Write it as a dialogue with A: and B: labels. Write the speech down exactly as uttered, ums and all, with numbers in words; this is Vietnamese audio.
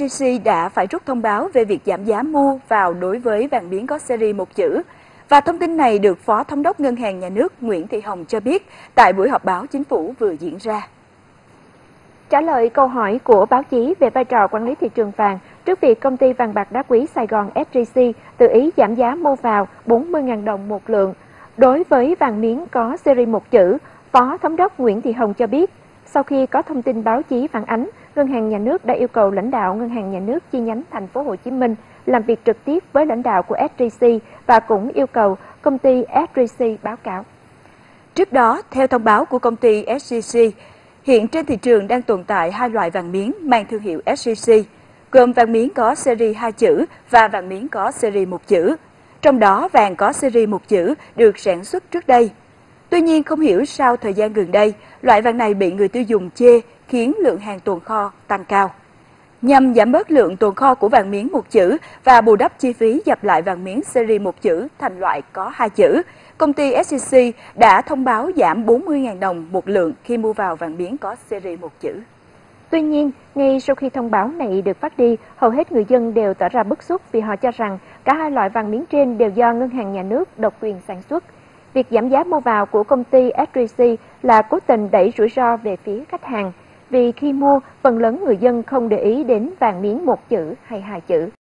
A: giê xê đã phải rút thông báo về việc giảm giá mua vào đối với vàng miếng có series một chữ. Và thông tin này được Phó Thống đốc Ngân hàng Nhà nước Nguyễn Thị Hồng cho biết tại buổi họp báo chính phủ vừa diễn ra.
B: Trả lời câu hỏi của báo chí về vai trò quản lý thị trường vàng trước việc công ty vàng bạc đá quý Sài Gòn ét gi xê tự ý giảm giá mua vào bốn mươi nghìn đồng một lượng đối với vàng miếng có series một chữ, Phó Thống đốc Nguyễn Thị Hồng cho biết, sau khi có thông tin báo chí phản ánh, Ngân hàng Nhà nước đã yêu cầu lãnh đạo Ngân hàng Nhà nước chi nhánh thành phố Hồ Chí Minh làm việc trực tiếp với lãnh đạo của ét gi xê và cũng yêu cầu công ty ét gi xê báo cáo.
A: Trước đó, theo thông báo của công ty ét gi xê, hiện trên thị trường đang tồn tại hai loại vàng miếng mang thương hiệu ét gi xê, gồm vàng miếng có series hai chữ và vàng miếng có series một chữ. Trong đó, vàng có series một chữ được sản xuất trước đây. Tuy nhiên, không hiểu sao thời gian gần đây, loại vàng này bị người tiêu dùng chê khiến lượng hàng tồn kho tăng cao. Nhằm giảm bớt lượng tồn kho của vàng miếng một chữ và bù đắp chi phí dập lại vàng miếng series một chữ thành loại có hai chữ, công ty ét gi xê đã thông báo giảm bốn mươi nghìn đồng một lượng khi mua vào vàng miếng có series một chữ.
B: Tuy nhiên, ngay sau khi thông báo này được phát đi, hầu hết người dân đều tỏ ra bức xúc vì họ cho rằng cả hai loại vàng miếng trên đều do Ngân hàng Nhà nước độc quyền sản xuất. Việc giảm giá mua vào của công ty ét gi xê là cố tình đẩy rủi ro về phía khách hàng, vì khi mua, phần lớn người dân không để ý đến vàng miếng một chữ hay hai chữ.